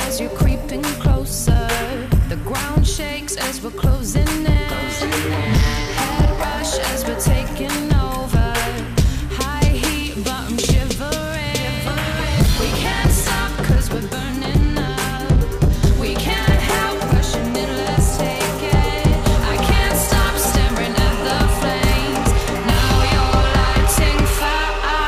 as you're creeping closer. The ground shakes as we're closing in. Head rush as we're taking over. High heat, but I'm shivering. We can't stop 'cause we're burning up. We can't help rushing in, let's take it. I can't stop staring at the flames. Now you're lighting fire.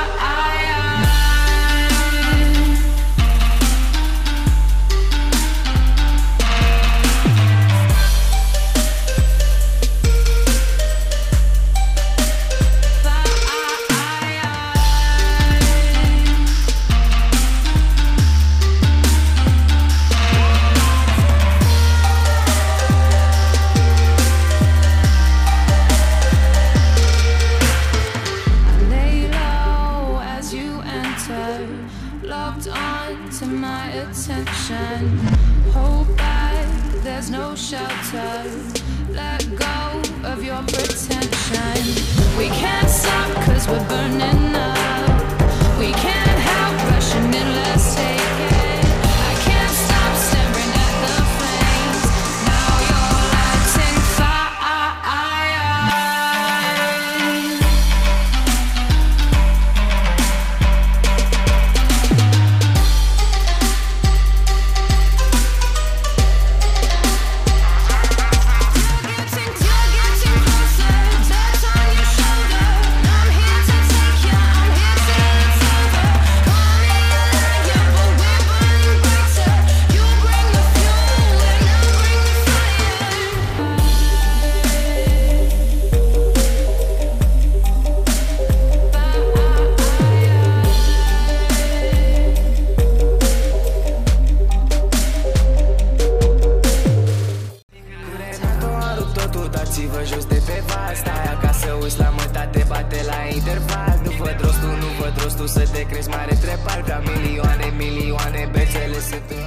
Locked on to my attention. Hold back, there's no shelter. Let go of your pretension. We can't stop 'cause we're burning up. We can't help rushing in, let's take it. I can't stop staring at the flames. Now you're lighting fire. Dați-vă jos de pe val, stai acasă, uiți la măta, te bate la interval. Nu văd rostul să te crezi mare trepal. Ca milioane, milioane, bețele sunt